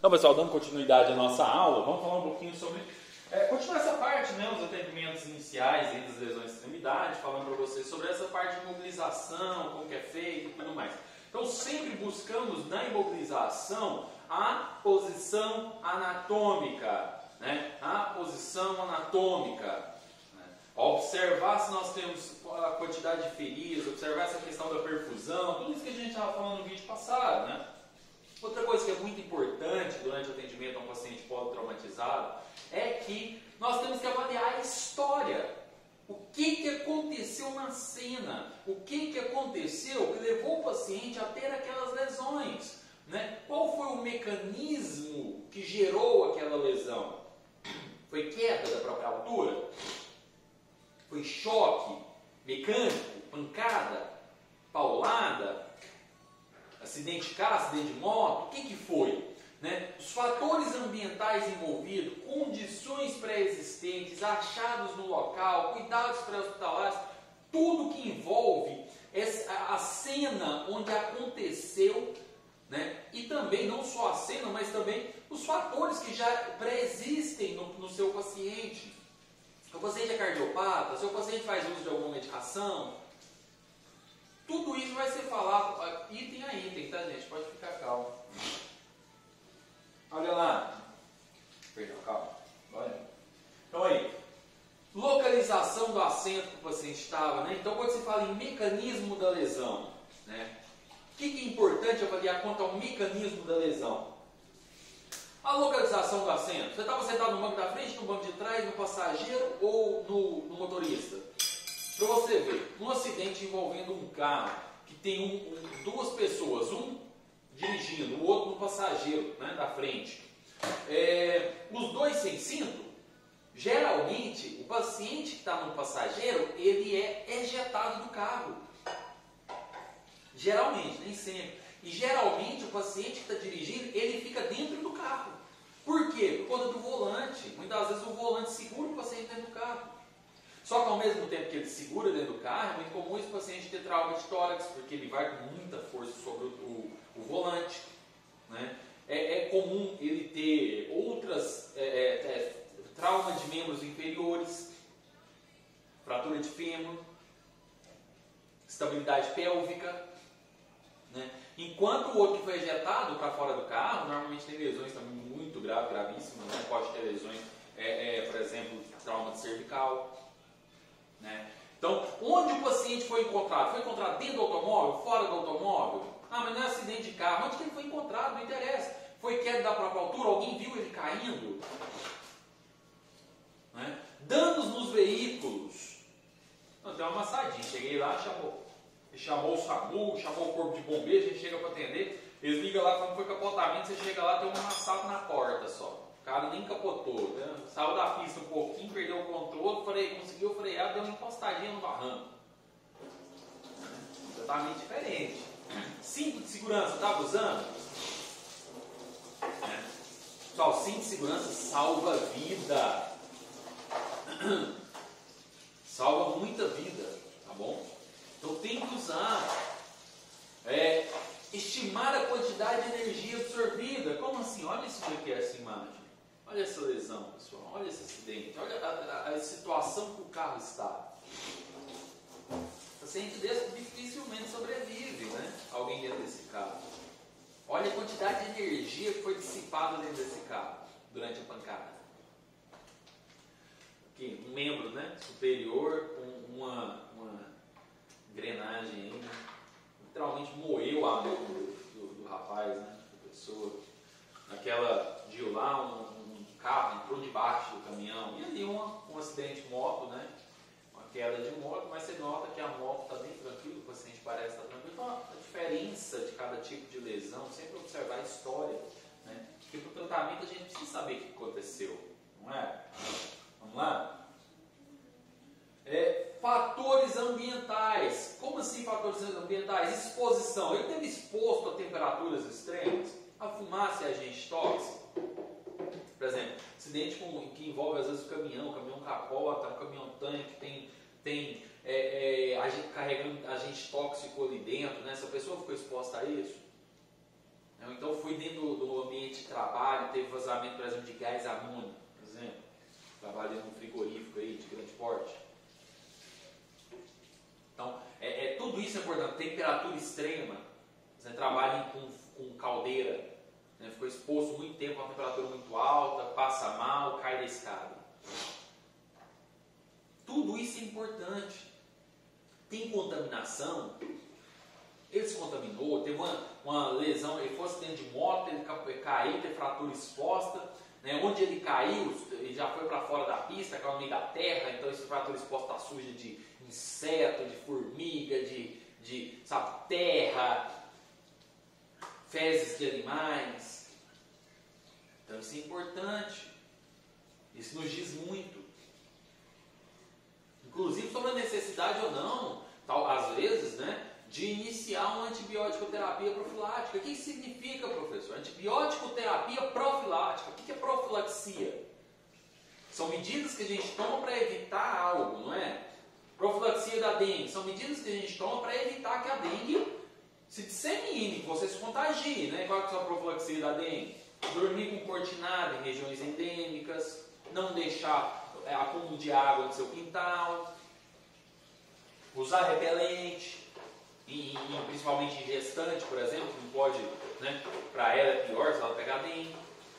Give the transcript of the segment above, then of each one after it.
Então, pessoal, dando continuidade à nossa aula, vamos falar um pouquinho sobre... continuar essa parte, né, os atendimentos iniciais das lesões de extremidade, falando para vocês sobre essa parte de imobilização, como que é feito e tudo mais. Então, sempre buscamos na imobilização a posição anatômica, né, a posição anatômica. Observar se nós temos a quantidade de feridas, observar essa questão da perfusão, tudo isso que a gente estava falando no vídeo passado, né? Outra coisa que é muito importante durante o atendimento a um paciente politraumatizado é que nós temos que avaliar a história. O que aconteceu na cena? O que aconteceu que levou o paciente a ter aquelas lesões? Né? Qual foi o mecanismo que gerou aquela lesão? Foi queda da própria altura? Foi choque mecânico? Pancada? Paulada? Acidente de carro, acidente de moto? O que foi? Né? Os fatores ambientais envolvidos, condições pré-existentes, achados no local, cuidados pré-hospitalares, tudo que envolve a cena onde aconteceu, né? E também, não só a cena, mas também os fatores que já pré-existem no seu paciente. Se o paciente é cardiopata, se o paciente faz uso de alguma medicação, tudo isso vai ser falado item a item, tá, gente? Pode ficar calmo. Olha lá. Perdão, calma. Olha. Então aí. Localização do assento que o paciente estava, né? Então quando se fala em mecanismo da lesão, né? O que é importante avaliar quanto ao mecanismo da lesão? A localização do assento. Você estava sentado no banco da frente, no banco de trás, no passageiro ou no motorista? Para você ver, um acidente envolvendo um carro que tem duas pessoas, um dirigindo, o outro no passageiro, né, da frente, os dois sem cinto, geralmente o paciente que está no passageiro, ele é ejetado do carro. Geralmente, nem sempre. E geralmente o paciente que está dirigindo, ele fica dentro do carro. Por quê? Por conta do volante. Muitas vezes o volante segura o paciente dentro do carro. Só que ao mesmo tempo que ele segura dentro do carro, é muito comum esse paciente ter trauma de tórax, porque ele vai com muita força sobre o volante. Né? É comum ele ter outras trauma de membros inferiores, fratura de fêmur, estabilidade pélvica. Né? Enquanto o outro que foi ejetado para fora do carro, normalmente tem lesões também muito gravíssimas. Né? Pode ter lesões, por exemplo, trauma de cervical. Né? Então, onde o paciente foi encontrado? Foi encontrado dentro do automóvel? Fora do automóvel? Ah, mas não é acidente de carro. Onde que ele foi encontrado? Não interessa. Foi queda da própria altura? Alguém viu ele caindo? Né? Danos nos veículos. Não, tem uma amassadinha. Cheguei lá, chamou o SAMU, chamou o corpo de bombeiro, a gente chega para atender. Eles ligam lá quando foi capotamento, você chega lá, tem um amassado na porta só. O cara nem capotou, né? Saiu da pista um pouquinho, perdeu o controle, conseguiu frear, deu uma encostadinha no barranco. Totalmente diferente. Cinto de segurança, estava usando? Pessoal, cinto de segurança salva vida. Salva muita vida, tá bom? Então tem que usar. Estimar a quantidade de energia absorvida. Como assim? Olha isso aqui, essa imagem. Olha essa lesão, pessoal. Olha esse acidente. Olha a situação que o carro está. O paciente desse dificilmente sobrevive, né? Alguém dentro desse carro. Olha a quantidade de energia que foi dissipada dentro desse carro durante a pancada. Aqui, um membro, né, superior com uma engrenagem aí, né? Literalmente moeu a mão do rapaz, né? Da pessoa. Aquela de lá, um carro entrou debaixo do caminhão. E ali um acidente de moto, né? Uma queda de moto, mas você nota que a moto está bem tranquila, o paciente parece estar tranquilo. Então a diferença de cada tipo de lesão, sempre observar a história, né? Porque para o tratamento a gente precisa saber o que aconteceu, não é? Vamos lá? Fatores ambientais. Como assim fatores ambientais? Exposição. Ele esteve exposto a temperaturas extremas? A fumaça é agente tóxico? Por exemplo, acidente que envolve às vezes o caminhão capota, um caminhão tanque, tem carregando agente tóxico ali dentro, né? Se a pessoa ficou exposta a isso, então foi dentro do ambiente de trabalho, gás amônio, por exemplo. Trabalha num frigorífico aí de grande porte. Então, tudo isso é importante. Temperatura extrema. Você trabalha com caldeira, né? Ficou exposto muito tempo a uma temperatura muito alta, passa mal, cai da escada. Tudo isso é importante. Tem contaminação. Ele se contaminou, teve uma lesão, ele foi acidente de moto, ele caiu, teve fratura exposta, né? Onde ele caiu, ele já foi para fora da pista, caiu no meio da terra, então essa fratura exposta está suja de inseto, de formiga, de sabe, terra, fezes de animais. Então isso é importante. Isso nos diz muito. Inclusive sobre a necessidade ou não, às vezes, né, de iniciar uma antibiótico terapia profilática. O que significa, professor? Antibiótico terapia profilática. O que é profilaxia? São medidas que a gente toma para evitar algo, não é? Profilaxia da dengue. São medidas que a gente toma para evitar que a dengue se dissemine, que você se contagie, né? Qual é a profilaxia da dengue? Dormir com cortinado em regiões endêmicas, não deixar acúmulo de água no seu quintal, usar repelente, principalmente em gestante, por exemplo, que não pode, né? Para ela é pior se ela pegar dengue.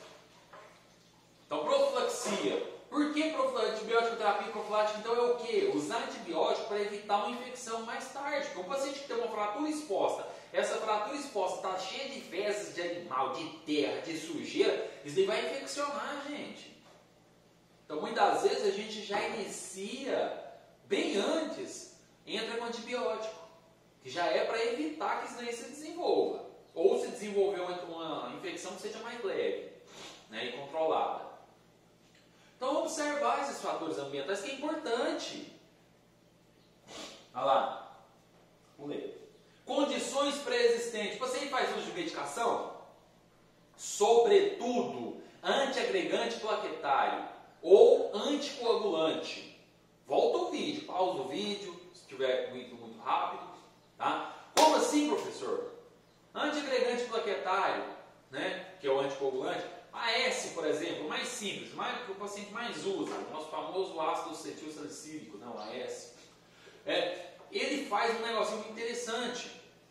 Então, profilaxia. Por que antibiótico terapia profilática? Então é o quê? Usar antibiótico para evitar uma infecção mais tarde. Porque um paciente que tem uma fratura exposta, essa fratura exposta está cheia de fezes de animal, de terra, de sujeira, isso daí vai infeccionar, gente. Então muitas vezes a gente já inicia bem antes, entra com antibiótico, que já é para evitar que isso daí se desenvolva. Ou se desenvolver uma infecção que seja mais leve, né, e controlada. Então observar esses fatores ambientais que é importante. Olha lá. Pulei. Condições pré-existentes. Você faz uso de medicação? Sobretudo antiagregante plaquetário ou anticoagulante. Volta o vídeo, pausa o vídeo, se estiver muito rápido. Tá? Como assim, professor? Antiagregante plaquetário, né, que é o anticoagulante. AS, por exemplo, mais simples, que o paciente mais usa, o nosso famoso ácido acetil salicílico, não, AS. Ele faz um negocinho muito interessante.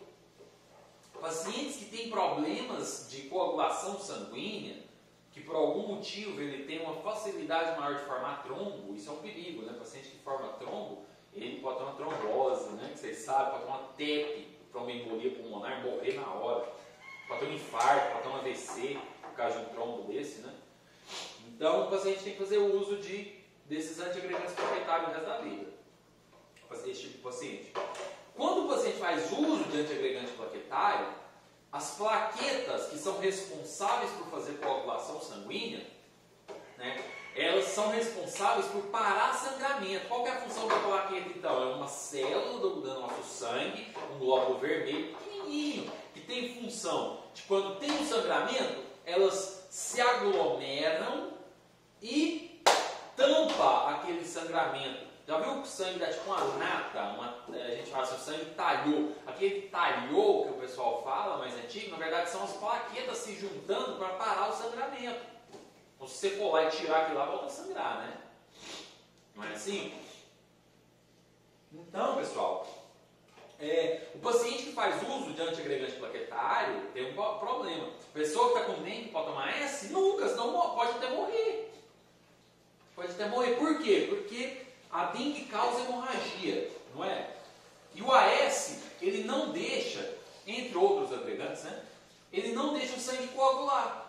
Pacientes que têm problemas de coagulação sanguínea, que por algum motivo ele tem uma facilidade maior de formar trombo, isso é um perigo, né? Paciente que forma trombo, ele pode ter uma trombose, né? Que vocês sabem, pode ter uma TEP, tromboembolia pulmonar, morrer na hora, pode ter um infarto, pode ter um AVC, por causa de um trombo desse, né? Então o paciente tem que fazer uso desses antiagregantes plaquetários no resto da vida. Esse tipo de paciente. Quando o paciente faz uso de antiagregante plaquetário, as plaquetas que são responsáveis por fazer coagulação sanguínea, né, elas são responsáveis por parar sangramento. Qual que é a função da plaqueta então? É uma célula do nosso sangue, um glóbulo vermelho pequenininho, que tem função de quando tem um sangramento, elas se aglomeram e tampa aquele sangramento. Já viu que o sangue dá tipo uma nata? A gente fala assim, o sangue talhou. Aquele talhou que o pessoal fala, mais antigo, na verdade são as plaquetas se juntando para parar o sangramento. Então, se você for lá e tirar aquilo lá, volta a sangrar, né? Não é assim? Então, pessoal, o paciente que faz uso de antiagregante plaquetário tem um problema. A pessoa que está com dengue pode tomar S? Nunca, senão pode até morrer. Pode até morrer. Por quê? Porque a dengue causa hemorragia, não é? E o AS, ele não deixa, entre outros agregantes, né? Ele não deixa o sangue coagular.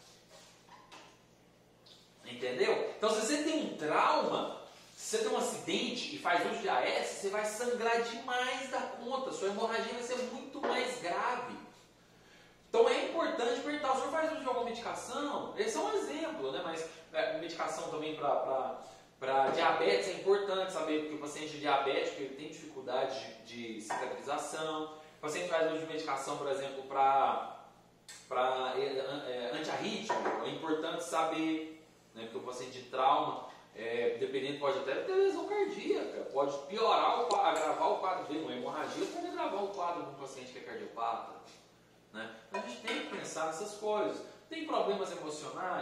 Entendeu? Então, se você tem um trauma, se você tem um acidente e faz uso de AS, você vai sangrar demais da conta. Sua hemorragia vai ser muito mais grave. Então, é importante perguntar, o senhor faz uso de alguma medicação? Esse é um exemplo, né? Mas medicação também para diabetes é importante saber, porque o paciente diabético ele tem dificuldade de cicatrização. O paciente faz uso de medicação, por exemplo, para antiarrítmico, é importante saber, né, porque o paciente de trauma, dependendo, pode até ter lesão cardíaca, pode piorar, agravar o quadro dele, uma hemorragia pode agravar o quadro de um paciente que é cardiopata. Né? Então a gente tem que pensar nessas coisas. Tem problemas emocionais?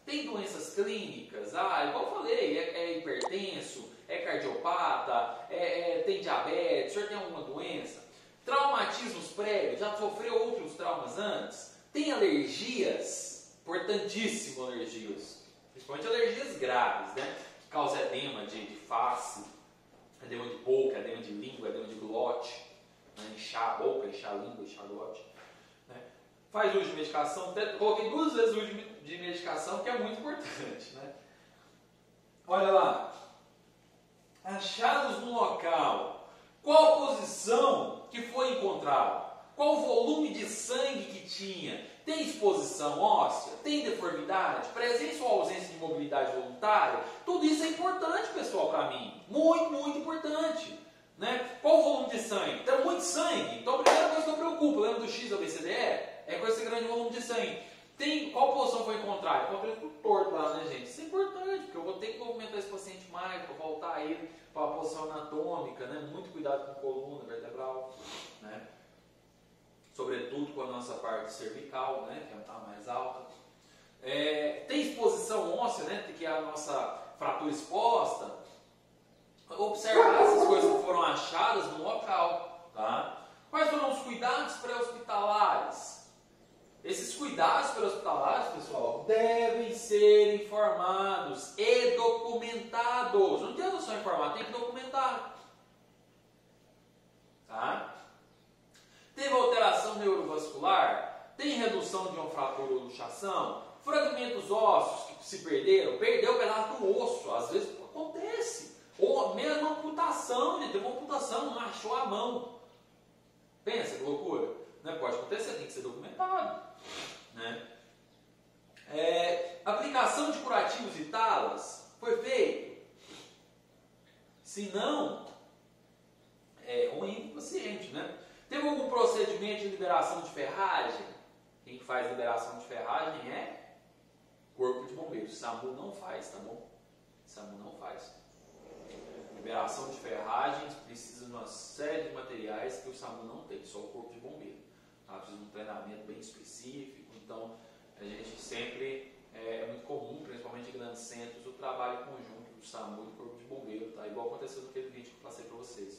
Tem doenças clínicas, igual eu falei, é hipertenso, é cardiopata, tem diabetes, o senhor tem alguma doença? Traumatismos prévios, já sofreu outros traumas antes? Tem alergias? Importantíssimo alergias. Principalmente alergias graves, né? Que causam edema de face, edema de boca, edema de língua, edema de glote, né? Inchar a boca, inchar a língua, inchar a glote. Né? Faz uso de medicação, coloquei 2 vezes o uso de medicação, que é muito importante. Né? Olha lá. Achados no local. Qual a posição que foi encontrada? Qual o volume de sangue que tinha? Tem exposição óssea? Tem deformidade? Presença ou ausência de mobilidade voluntária? Tudo isso é importante, pessoal, para mim. Muito, muito importante. Né? Qual o volume de sangue? Tem muito sangue? Então a primeira coisa que eu preocupo, lembra do X da BCDE? É com esse grande volume de sangue. Qual posição foi encontrada? Eu falei tudo torto lá, né, gente? Isso é importante, porque eu vou ter que movimentar esse paciente mais, para voltar ele para a posição anatômica, né? Muito cuidado com a coluna vertebral, né? Sobretudo com a nossa parte cervical, né? Que é a mais alta. Tem exposição óssea, né? Que é a nossa fratura exposta. Observar essas coisas que foram achadas no local, tá? Quais foram os cuidados pré-hospitalares? Esses cuidados pré-hospitalares, pessoal, devem ser informados e documentados. Não adianta só informar, tem que documentar. Tá? Teve alteração neurovascular? Tem redução de uma fratura ou luxação? Fragmentos ósseos que se perderam? Perdeu o pedaço do osso, às vezes acontece. Ou mesmo amputação, gente, teve uma amputação, não achou a mão. Pensa que loucura. Não pode acontecer, tem que ser documentado. Né? Aplicação de curativos e talas foi feito? Se não, é ruim para o paciente. Né? Teve algum procedimento de liberação de ferragem? Quem faz liberação de ferragem é Corpo de Bombeiros. SAMU não faz, tá bom? SAMU não faz. Liberação de ferragens precisa de uma série de materiais que o SAMU não tem, só o Corpo de Bombeiros. Tá? Precisa de um treinamento bem específico, então a gente sempre, é muito comum, principalmente em grandes centros, o trabalho conjunto do SAMU e do Corpo de Bombeiro, tá? Igual aconteceu naquele vídeo que eu passei para vocês.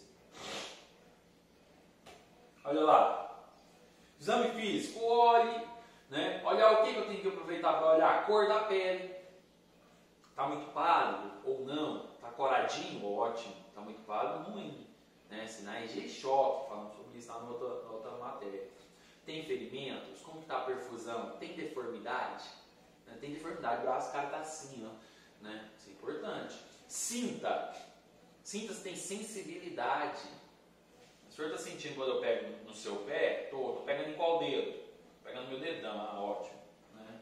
Olha lá, exame físico, olhe, né? Olhar o que eu tenho que aproveitar para olhar a cor da pele, está muito pálido ou não, está coradinho, ótimo, está muito pálido, ruim, né? Sinais de choque, falamos sobre isso lá na outra matéria. Tem ferimentos? Como está a perfusão? Tem deformidade? Né? Tem deformidade, o braço, o cara está assim, ó, né? Isso é importante. Sinta se tem sensibilidade. O senhor está sentindo quando eu pego no seu pé? Estou pegando em qual dedo? Estou pegando no meu dedão, ótimo. Né?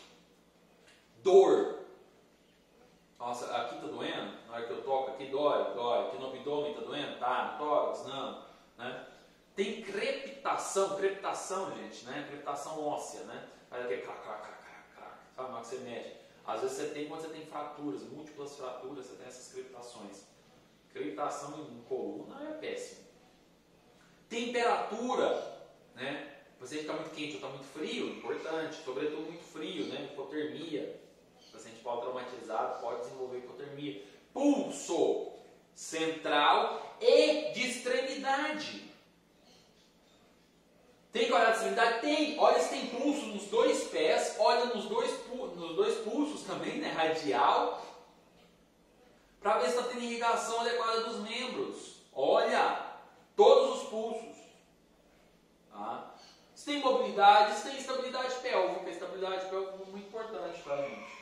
Dor. Nossa, aqui está doendo? Na hora que eu toco aqui dói. Aqui no abdômen está doendo? Tá, no tórax? Não. Né? Tem crepitação, gente, né? Crepitação óssea, né? Faz aquele crac, crac, crac, crac, crac. Sabe como é que você mexe? Às vezes você tem, quando você tem fraturas, múltiplas fraturas, você tem essas crepitações. Crepitação em coluna é péssimo. Temperatura, né? O paciente está muito quente ou está muito frio, importante, sobretudo muito frio, né? Hipotermia. O paciente pós-traumatizado pode desenvolver hipotermia. Pulso central e de extremidade. Tem que olhar a extremidade? Tem. Olha se tem pulso nos 2 pés, olha nos dois pulsos também, né? Radial, para ver se está tendo irrigação adequada dos membros. Olha, todos os pulsos. Tá? Se tem mobilidade, se tem estabilidade pélvica. A estabilidade pélvica é muito importante para a gente.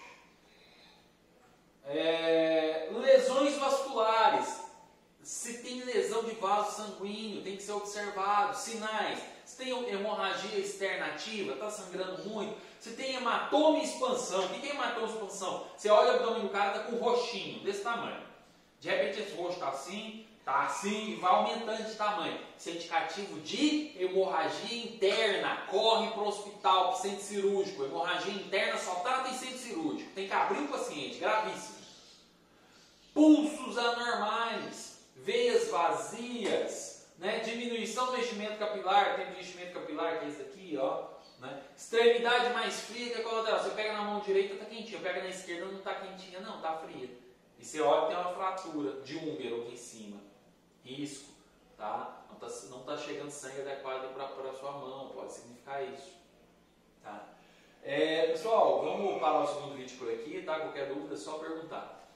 Lesões vasculares. Se tem lesão de vaso sanguíneo, tem que ser observado. Sinais. Se tem hemorragia externa ativa, está sangrando muito. Se tem hematoma e expansão. O que é hematoma e expansão? Você olha o abdômen do cara, está com um roxinho desse tamanho. De repente esse roxo está assim e vai aumentando de tamanho. Isso é indicativo de hemorragia interna. Corre para o hospital, para o centro cirúrgico. Hemorragia interna só trata em centro cirúrgico. Tem que abrir o paciente, gravíssimo. Pulsos anormais, veias vazias, né? Diminuição do enchimento capilar, tempo de enchimento capilar, que é esse aqui, ó, Né? Extremidade mais fria que a colateral. Você pega na mão direita, está quentinha. Pega na esquerda, não está quentinha, não, está fria. E você olha que tem uma fratura de úmero aqui em cima. Risco. Tá? Não está chegando sangue adequado para a sua mão. Pode significar isso. Tá? Pessoal, vamos parar o segundo vídeo por aqui. Tá? Qualquer dúvida é só perguntar.